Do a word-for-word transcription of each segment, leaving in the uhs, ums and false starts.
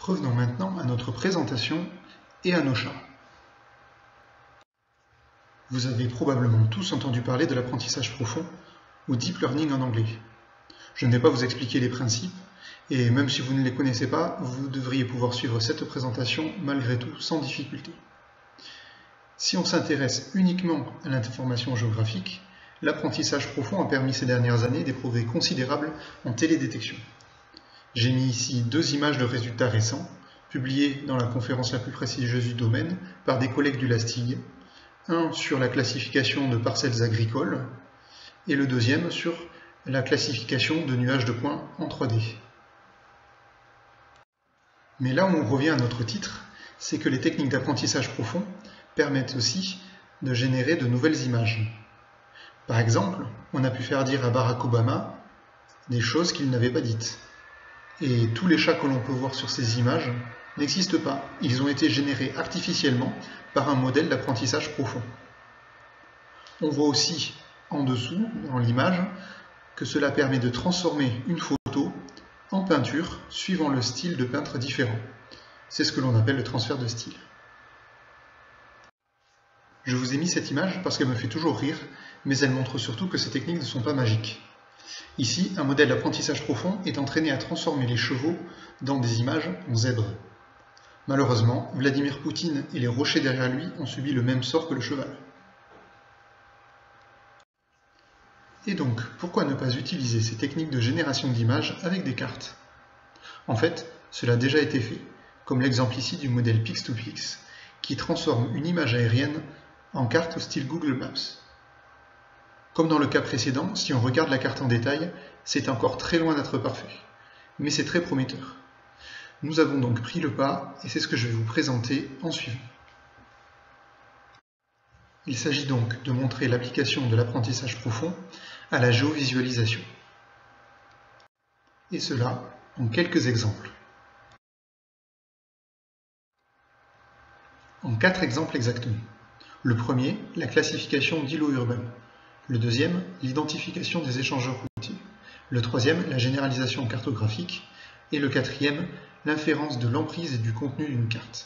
Revenons maintenant à notre présentation et à nos chats. Vous avez probablement tous entendu parler de l'apprentissage profond, ou Deep Learning en anglais. Je ne vais pas vous expliquer les principes, et même si vous ne les connaissez pas, vous devriez pouvoir suivre cette présentation malgré tout sans difficulté. Si on s'intéresse uniquement à l'information géographique, l'apprentissage profond a permis ces dernières années des progrès considérables en télédétection. J'ai mis ici deux images de résultats récents, publiées dans la conférence la plus prestigieuse du domaine par des collègues du LASTIG, un sur la classification de parcelles agricoles et le deuxième sur la classification de nuages de points en trois D. Mais là où on revient à notre titre, c'est que les techniques d'apprentissage profond permettent aussi de générer de nouvelles images. Par exemple, on a pu faire dire à Barack Obama des choses qu'il n'avait pas dites. Et tous les chats que l'on peut voir sur ces images n'existent pas. Ils ont été générés artificiellement par un modèle d'apprentissage profond. On voit aussi en dessous, dans l'image, que cela permet de transformer une photo en peinture suivant le style de peintre différent. C'est ce que l'on appelle le transfert de style. Je vous ai mis cette image parce qu'elle me fait toujours rire, mais elle montre surtout que ces techniques ne sont pas magiques. Ici, un modèle d'apprentissage profond est entraîné à transformer les chevaux dans des images en zèbres. Malheureusement, Vladimir Poutine et les rochers derrière lui ont subi le même sort que le cheval. Et donc, pourquoi ne pas utiliser ces techniques de génération d'images avec des cartes? En fait, cela a déjà été fait, comme l'exemple ici du modèle Pix to Pix, qui transforme une image aérienne en carte au style Google Maps. Comme dans le cas précédent, si on regarde la carte en détail, c'est encore très loin d'être parfait, mais c'est très prometteur. Nous avons donc pris le pas, et c'est ce que je vais vous présenter en suivant. Il s'agit donc de montrer l'application de l'apprentissage profond à la géovisualisation. Et cela en quelques exemples. En quatre exemples exactement. Le premier, la classification d'îlots urbains. Le deuxième, l'identification des échangeurs routiers. Le troisième, la généralisation cartographique. Et le quatrième, l'inférence de l'emprise et du contenu d'une carte.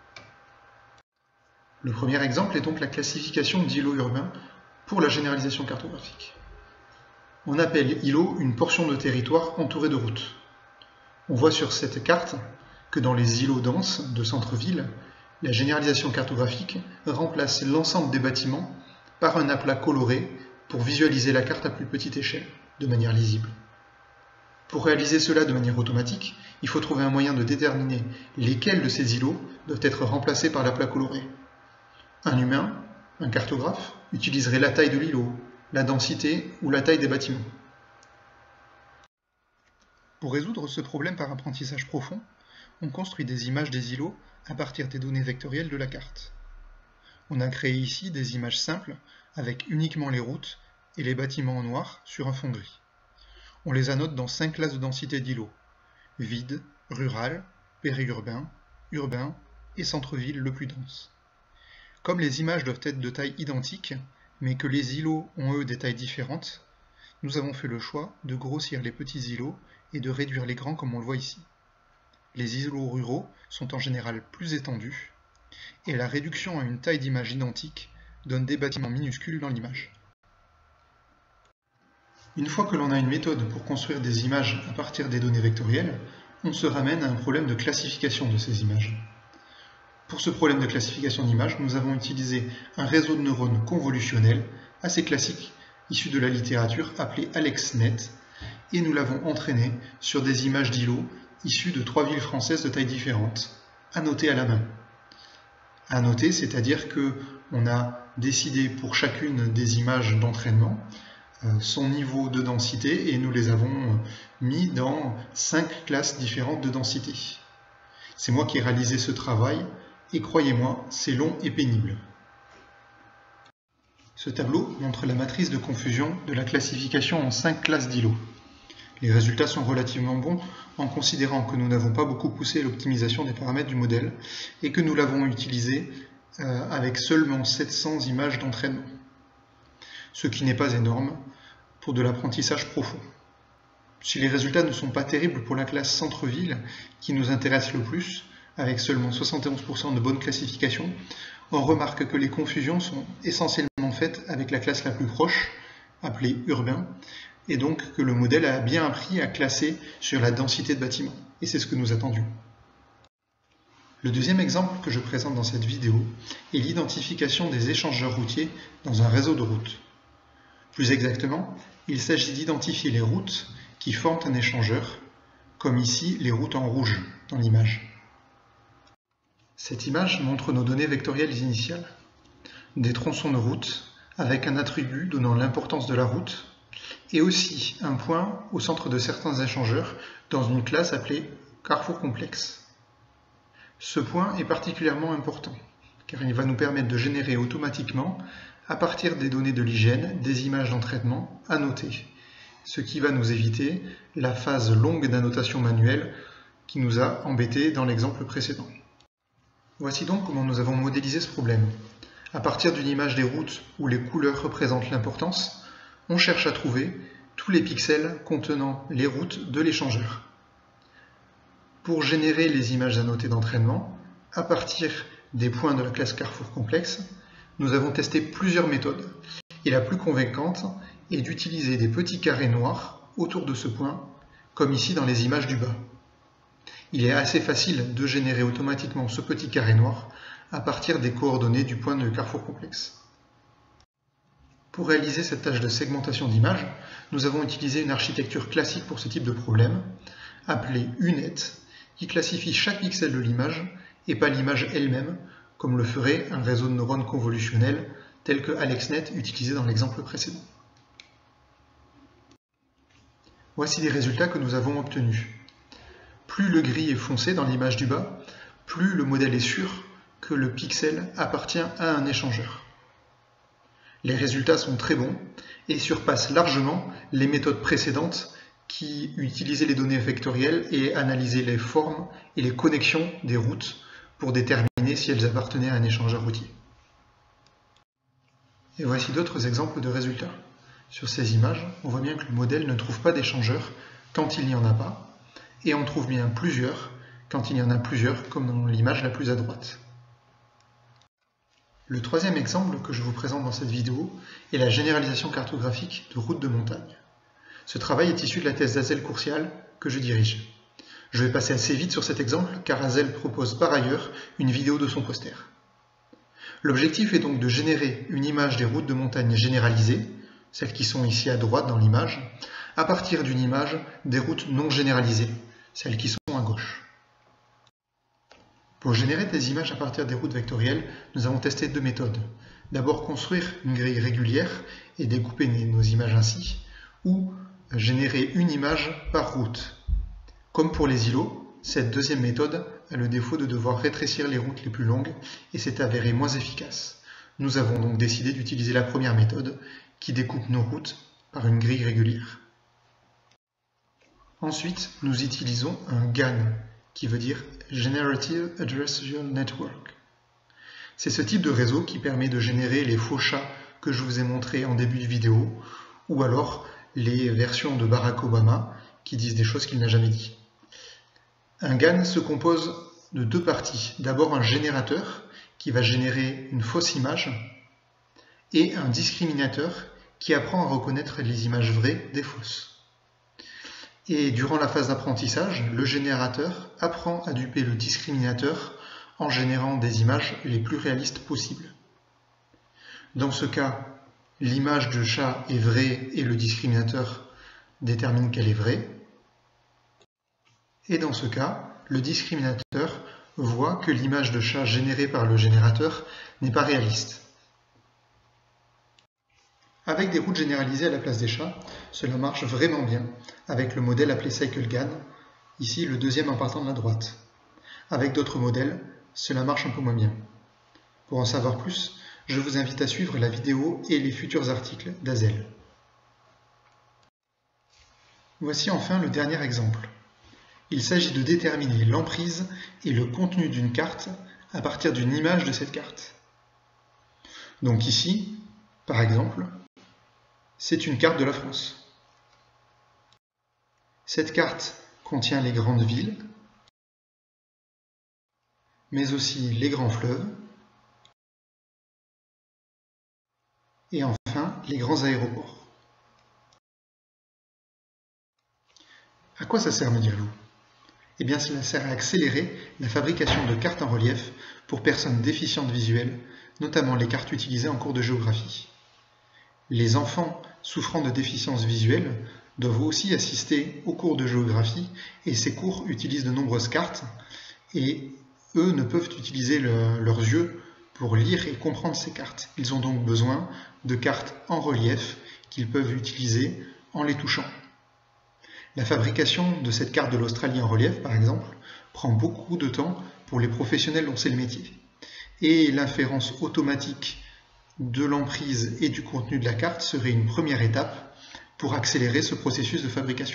Le premier exemple est donc la classification d'îlots urbains pour la généralisation cartographique. On appelle îlot une portion de territoire entourée de routes. On voit sur cette carte que dans les îlots denses de centre-ville, la généralisation cartographique remplace l'ensemble des bâtiments par un aplat coloré pour visualiser la carte à plus petite échelle, de manière lisible. Pour réaliser cela de manière automatique, il faut trouver un moyen de déterminer lesquels de ces îlots doivent être remplacés par l'aplat coloré. Un humain, un cartographe, utiliserait la taille de l'îlot, la densité ou la taille des bâtiments. Pour résoudre ce problème par apprentissage profond, on construit des images des îlots à partir des données vectorielles de la carte. On a créé ici des images simples avec uniquement les routes et les bâtiments en noir sur un fond gris. On les annote dans cinq classes de densité d'îlots: vide, rural, périurbain, urbain et centre-ville le plus dense. Comme les images doivent être de taille identique, mais que les îlots ont eux des tailles différentes, nous avons fait le choix de grossir les petits îlots et de réduire les grands comme on le voit ici. Les îlots ruraux sont en général plus étendus, et la réduction à une taille d'image identique donne des bâtiments minuscules dans l'image. Une fois que l'on a une méthode pour construire des images à partir des données vectorielles, on se ramène à un problème de classification de ces images. Pour ce problème de classification d'images, nous avons utilisé un réseau de neurones convolutionnel assez classique, issu de la littérature, appelé AlexNet, et nous l'avons entraîné sur des images d'îlots issues de trois villes françaises de tailles différentes, annotées à la main. Annoter, c'est-à-dire qu'on a décidé pour chacune des images d'entraînement euh, son niveau de densité et nous les avons mis dans cinq classes différentes de densité. C'est moi qui ai réalisé ce travail et croyez-moi, c'est long et pénible. Ce tableau montre la matrice de confusion de la classification en cinq classes d'îlots. Les résultats sont relativement bons en considérant que nous n'avons pas beaucoup poussé l'optimisation des paramètres du modèle et que nous l'avons utilisé euh, avec seulement sept cents images d'entraînement, ce qui n'est pas énorme pour de l'apprentissage profond. Si les résultats ne sont pas terribles pour la classe centre-ville, qui nous intéresse le plus, avec seulement soixante et onze pour cent de bonnes classifications, on remarque que les confusions sont essentiellement faites avec la classe la plus proche, appelée urbain, et donc que le modèle a bien appris à classer sur la densité de bâtiments, et c'est ce que nous attendions. Le deuxième exemple que je présente dans cette vidéo est l'identification des échangeurs routiers dans un réseau de routes. Plus exactement, il s'agit d'identifier les routes qui forment un échangeur, comme ici les routes en rouge dans l'image. Cette image montre nos données vectorielles initiales, des tronçons de route avec un attribut donnant l'importance de la route, et aussi un point au centre de certains échangeurs dans une classe appelée carrefour complexe. Ce point est particulièrement important, car il va nous permettre de générer automatiquement, à partir des données de l'hygiène, des images d'entraînement à noter, ce qui va nous éviter la phase longue d'annotation manuelle qui nous a embêtés dans l'exemple précédent. Voici donc comment nous avons modélisé ce problème. À partir d'une image des routes où les couleurs représentent l'importance, on cherche à trouver tous les pixels contenant les routes de l'échangeur. Pour générer les images annotées d'entraînement, à partir des points de la classe carrefour complexe, nous avons testé plusieurs méthodes, et la plus convaincante est d'utiliser des petits carrés noirs autour de ce point, comme ici dans les images du bas. Il est assez facile de générer automatiquement ce petit carré noir à partir des coordonnées du point de carrefour complexe. Pour réaliser cette tâche de segmentation d'images, nous avons utilisé une architecture classique pour ce type de problème, appelée U net, qui classifie chaque pixel de l'image et pas l'image elle-même, comme le ferait un réseau de neurones convolutionnels tel que AlexNet utilisé dans l'exemple précédent. Voici les résultats que nous avons obtenus. Plus le gris est foncé dans l'image du bas, plus le modèle est sûr que le pixel appartient à un échangeur. Les résultats sont très bons et surpassent largement les méthodes précédentes qui utilisaient les données vectorielles et analysaient les formes et les connexions des routes pour déterminer si elles appartenaient à un échangeur routier. Et voici d'autres exemples de résultats. Sur ces images, on voit bien que le modèle ne trouve pas d'échangeur quand il n'y en a pas, et on trouve bien plusieurs quand il y en a plusieurs, comme dans l'image la plus à droite. Le troisième exemple que je vous présente dans cette vidéo est la généralisation cartographique de routes de montagne. Ce travail est issu de la thèse d'Azel-Courcial que je dirige. Je vais passer assez vite sur cet exemple car Azel propose par ailleurs une vidéo de son poster. L'objectif est donc de générer une image des routes de montagne généralisées, celles qui sont ici à droite dans l'image, à partir d'une image des routes non généralisées, celles qui sont à gauche. Pour générer des images à partir des routes vectorielles, nous avons testé deux méthodes. D'abord construire une grille régulière et découper nos images ainsi, ou générer une image par route. Comme pour les îlots, cette deuxième méthode a le défaut de devoir rétrécir les routes les plus longues et s'est avérée moins efficace. Nous avons donc décidé d'utiliser la première méthode qui découpe nos routes par une grille régulière. Ensuite, nous utilisons un G A N, qui veut dire Generative Adversarial Network. C'est ce type de réseau qui permet de générer les faux chats que je vous ai montrés en début de vidéo, ou alors les versions de Barack Obama qui disent des choses qu'il n'a jamais dit. Un G A N se compose de deux parties. D'abord un générateur qui va générer une fausse image et un discriminateur qui apprend à reconnaître les images vraies des fausses. Et durant la phase d'apprentissage, le générateur apprend à duper le discriminateur en générant des images les plus réalistes possibles. Dans ce cas, l'image de chat est vraie et le discriminateur détermine qu'elle est vraie. Et dans ce cas, le discriminateur voit que l'image de chat générée par le générateur n'est pas réaliste. Avec des routes généralisées à la place des chats, cela marche vraiment bien, avec le modèle appelé Cycle G A N, ici le deuxième en partant de la droite. Avec d'autres modèles, cela marche un peu moins bien. Pour en savoir plus, je vous invite à suivre la vidéo et les futurs articles d'Azel. Voici enfin le dernier exemple. Il s'agit de déterminer l'emprise et le contenu d'une carte à partir d'une image de cette carte. Donc ici, par exemple, c'est une carte de la France. Cette carte contient les grandes villes, mais aussi les grands fleuves, et enfin les grands aéroports. À quoi ça sert, me direz-vous? Eh bien, cela sert à accélérer la fabrication de cartes en relief pour personnes déficientes visuelles, notamment les cartes utilisées en cours de géographie. Les enfants souffrant de déficience visuelle doivent aussi assister aux cours de géographie, et ces cours utilisent de nombreuses cartes, et eux ne peuvent utiliser le, leurs yeux pour lire et comprendre ces cartes. Ils ont donc besoin de cartes en relief qu'ils peuvent utiliser en les touchant. La fabrication de cette carte de l'Australie en relief, par exemple, prend beaucoup de temps pour les professionnels dont c'est le métier. Et l'inférence automatique de l'emprise et du contenu de la carte serait une première étape pour accélérer ce processus de fabrication.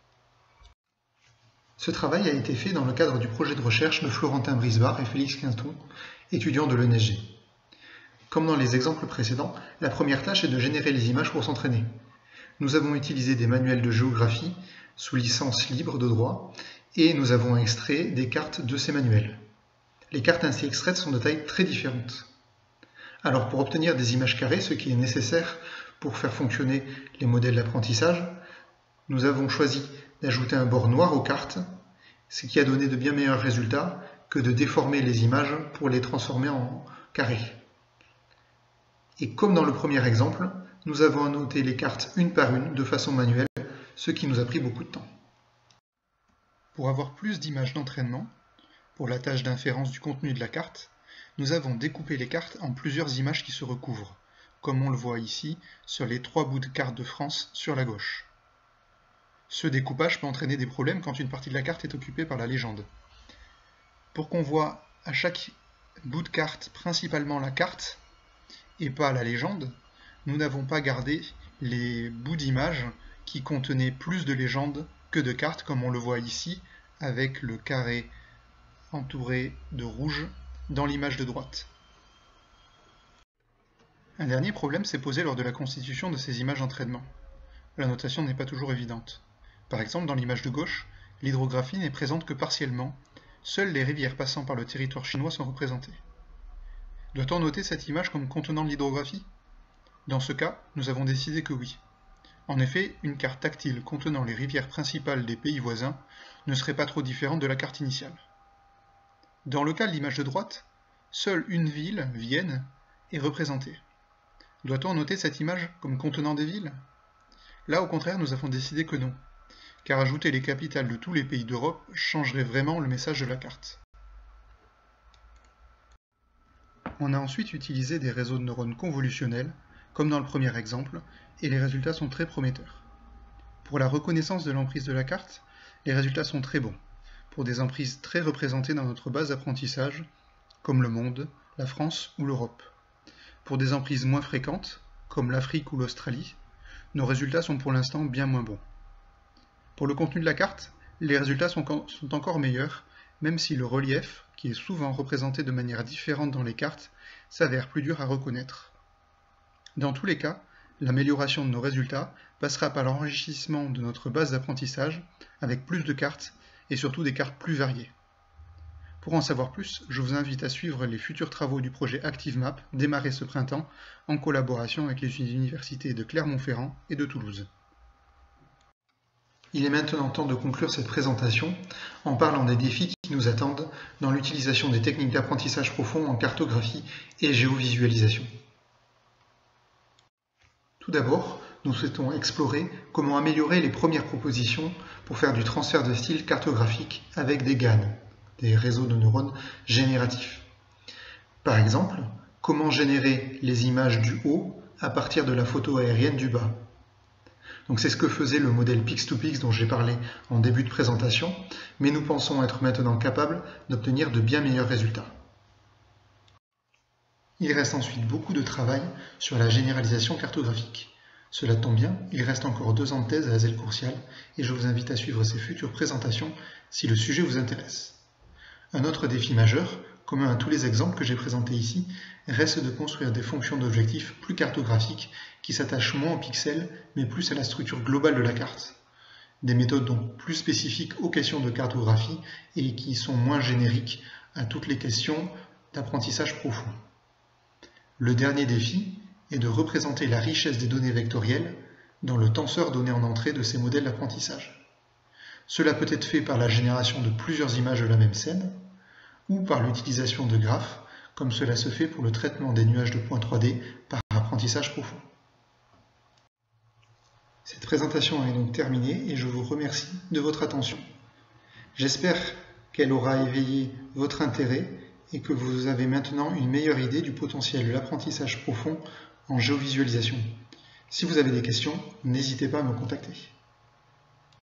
Ce travail a été fait dans le cadre du projet de recherche de Florentin Brisbard et Félix Quinton, étudiants de l'E N S G. Comme dans les exemples précédents, la première tâche est de générer les images pour s'entraîner. Nous avons utilisé des manuels de géographie sous licence libre de droit, et nous avons extrait des cartes de ces manuels. Les cartes ainsi extraites sont de tailles très différentes. Alors pour obtenir des images carrées, ce qui est nécessaire pour faire fonctionner les modèles d'apprentissage, nous avons choisi d'ajouter un bord noir aux cartes, ce qui a donné de bien meilleurs résultats que de déformer les images pour les transformer en carrés. Et comme dans le premier exemple, nous avons annoté les cartes une par une de façon manuelle, ce qui nous a pris beaucoup de temps. Pour avoir plus d'images d'entraînement, pour la tâche d'inférence du contenu de la carte, nous avons découpé les cartes en plusieurs images qui se recouvrent, comme on le voit ici sur les trois bouts de carte de France sur la gauche. Ce découpage peut entraîner des problèmes quand une partie de la carte est occupée par la légende. Pour qu'on voit à chaque bout de carte principalement la carte et pas la légende, nous n'avons pas gardé les bouts d'images qui contenaient plus de légendes que de cartes, comme on le voit ici avec le carré entouré de rouge dans l'image de droite. Un dernier problème s'est posé lors de la constitution de ces images d'entraînement. La notation n'est pas toujours évidente. Par exemple, dans l'image de gauche, l'hydrographie n'est présente que partiellement, seules les rivières passant par le territoire chinois sont représentées. Doit-on noter cette image comme contenant de l'hydrographie? Dans ce cas, nous avons décidé que oui. En effet, une carte tactile contenant les rivières principales des pays voisins ne serait pas trop différente de la carte initiale. Dans le cas de l'image de droite, seule une ville, Vienne, est représentée. Doit-on noter cette image comme contenant des villes? Là, au contraire, nous avons décidé que non, car ajouter les capitales de tous les pays d'Europe changerait vraiment le message de la carte. On a ensuite utilisé des réseaux de neurones convolutionnels, comme dans le premier exemple, et les résultats sont très prometteurs. Pour la reconnaissance de l'emprise de la carte, les résultats sont très bons, pour des emprises très représentées dans notre base d'apprentissage, comme le monde, la France ou l'Europe. Pour des emprises moins fréquentes, comme l'Afrique ou l'Australie, nos résultats sont pour l'instant bien moins bons. Pour le contenu de la carte, les résultats sont, sont encore meilleurs, même si le relief, qui est souvent représenté de manière différente dans les cartes, s'avère plus dur à reconnaître. Dans tous les cas, l'amélioration de nos résultats passera par l'enrichissement de notre base d'apprentissage avec plus de cartes et surtout des cartes plus variées. Pour en savoir plus, je vous invite à suivre les futurs travaux du projet ActiveMap démarré ce printemps en collaboration avec les universités de Clermont-Ferrand et de Toulouse. Il est maintenant temps de conclure cette présentation en parlant des défis qui nous attendent dans l'utilisation des techniques d'apprentissage profond en cartographie et géovisualisation. Tout d'abord, nous souhaitons explorer comment améliorer les premières propositions pour faire du transfert de style cartographique avec des G A N, des réseaux de neurones génératifs. Par exemple, comment générer les images du haut à partir de la photo aérienne du bas. Donc c'est ce que faisait le modèle Pix to Pix dont j'ai parlé en début de présentation, mais nous pensons être maintenant capables d'obtenir de bien meilleurs résultats. Il reste ensuite beaucoup de travail sur la généralisation cartographique. Cela tombe bien, il reste encore deux ans de thèse à Asel Courcial et je vous invite à suivre ces futures présentations si le sujet vous intéresse. Un autre défi majeur, commun à tous les exemples que j'ai présentés ici, reste de construire des fonctions d'objectifs plus cartographiques qui s'attachent moins aux pixels mais plus à la structure globale de la carte. des méthodes donc plus spécifiques aux questions de cartographie et qui sont moins génériques à toutes les questions d'apprentissage profond. Le dernier défi est de représenter la richesse des données vectorielles dans le tenseur donné en entrée de ces modèles d'apprentissage. Cela peut être fait par la génération de plusieurs images de la même scène, ou par l'utilisation de graphes, comme cela se fait pour le traitement des nuages de points trois D par apprentissage profond. Cette présentation est donc terminée et je vous remercie de votre attention. J'espère qu'elle aura éveillé votre intérêt et que vous avez maintenant une meilleure idée du potentiel de l'apprentissage profond en géovisualisation. Si vous avez des questions, n'hésitez pas à me contacter.